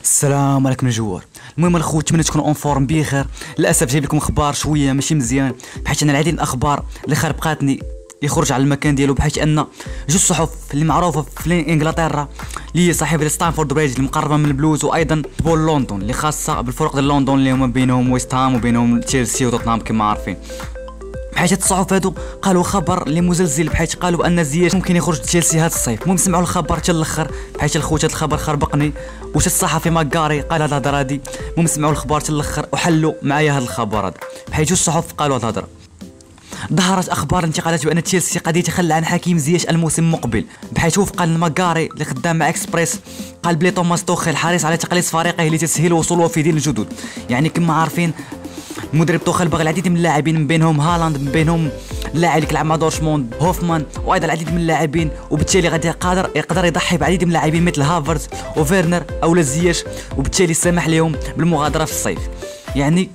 السلام عليكم الجوار. المهم الخوت، نتمنى تكونوا اون فورم بخير. للاسف جايب لكم اخبار شويه ماشي مزيان، بحيث ان العديد من الاخبار اللي خربقاتني يخرج على المكان ديالو، بحيث ان جوج صحف اللي معروفه في انجلترا اللي هي صحيفه ستانفورد بريدج المقربه من البلوز، وايضا بول لندن اللي خاصه بالفرق ديال لندن اللي هما بينهم ويست هام وبينهم تشيلسي وتوتنهام كما عارفين. بحيث هاد الصحف هادو قالوا خبر اللي مزلزل، بحيث قالوا بان زياش ممكن يخرج تشيلسي هاد الصيف. المهم سمعوا الخبر حتى الاخر، بحيث الخوت هاد الخبر خربقني. واش الصحفي ماكاري قال هاد الهضره هادي؟ المهم سمعوا الخبر حتى الاخر وحلوا معايا هاد الخبر هذا، بحيث جوج الصحف قالوا هاد الهضره. ظهرت اخبار انتقالات بان تشيلسي قد يتخلى عن حكيم زياش الموسم المقبل، بحيث وفقا لماكاري اللي خدام مع اكسبريس قال بلي توماس توخيل حريص على تقليص فريقه لتسهيل وصول وافدين الجدد. يعني كما عارفين المدرب توخيل باغي العديد من اللاعبين، من بينهم هالاند، من بينهم اللاعب اللي كيلعب مع دورتموند هوفمان، وايضا العديد من اللاعبين، وبالتالي غادي يقدر يضحي بعديد من اللاعبين مثل هافرز وفيرنر او زياش، وبالتالي سمح لهم بالمغادره في الصيف. يعني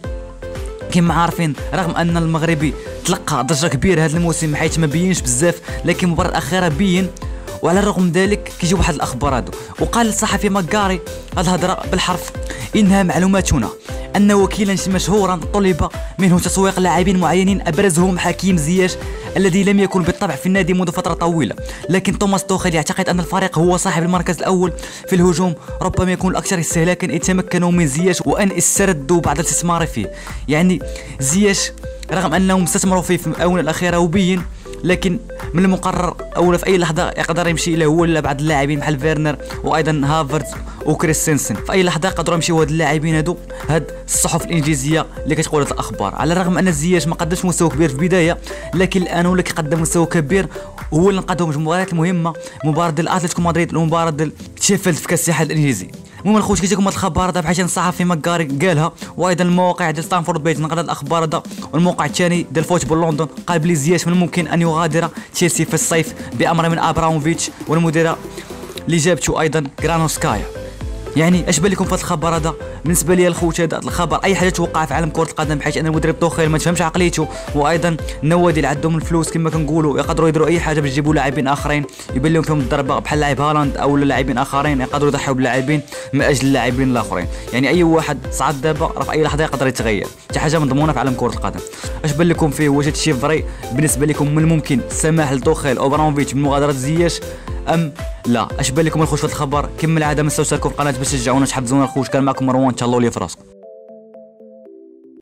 كما عارفين رغم ان المغربي تلقى ضجه كبيره هذا الموسم حيث ما بينش بزاف، لكن المباراه الاخيره بين، وعلى الرغم من ذلك كيجيو واحد الاخبار هادو. وقال الصحفي ماكاري الهضره بالحرف: انها معلوماتنا ان وكيلا مشهورا طلب منه تسويق لاعبين معينين ابرزهم حكيم زياش الذي لم يكن بالطبع في النادي منذ فتره طويله، لكن توماس توخيل يعتقد ان الفريق هو صاحب المركز الاول في الهجوم، ربما يكون الاكثر استهلاكا ان تمكنوا من زياش وان استردوا بعد الاستثمار فيه. يعني زياش رغم انهم استثمروا فيه في الاونه الاخيره وبين، لكن من المقرر او في اي لحظه يقدر يمشي الى هو ولا بعض اللاعبين بحال فيرنر وايضا هافرز وكريستنسن، في اي لحظه يقدروا يمشيو هاد اللاعبين هادو. هاد الصحف الانجليزيه اللي كتقول هاد الاخبار، على الرغم ان زياش ما قدمش مستوى كبير في البدايه، لكن الان ولا كيقدم مستوى كبير، وهو اللي نقدم المباريات المهمه، مباراه ديال اتلتيكو مدريد والمباراه ديال شيفيلد في كاس الاتحاد الانجليزي. المهم الخوت كيجيكم هاد الخبر هذا بحيث الصحفي ماكاري قالها، وايضا المواقع ديال ستانفورد بريدج نقل الاخبار هذا، والموقع الثاني ديال فوتبول لندن قال بلي زياش من الممكن ان يغادر تشيلسي في الصيف بامر من ابراموفيتش والمديره اللي جابته ايضا غرانوسكايا. يعني اش بان لكم في هذا الخبر هذا؟ بالنسبه لي الخوت هذا الخبر اي حاجه توقع في عالم كره القدم، بحيث ان المدرب توخيل ما تفهمش عقليته، وايضا النوادي اللي عندهم الفلوس كما كنقولوا يقدروا يديروا اي حاجه باش يجيبوا لاعبين اخرين يبان لهم فيهم الضربه، بحال لاعب هالاند او لاعبين اخرين يقدروا يضحيوا بلاعبين من اجل اللاعبين الاخرين. يعني اي واحد صعد دابا راه في اي لحظه يقدر يتغير، حتى حاجه مضمونه في عالم كره القدم. اش بان لكم فيه؟ واش هادشي فري بالنسبه لكم؟ من الممكن السماح لتوخيل او ابراموفيتش بمغادره زياش ام لا؟ اش بان لكم الخوت في الخبر؟ كما العاده ما تنساوش تشاركوا في القناه باش تشجعونا تحفزونا الخوت. كان معكم مروان، تهلاو لي في راسكم.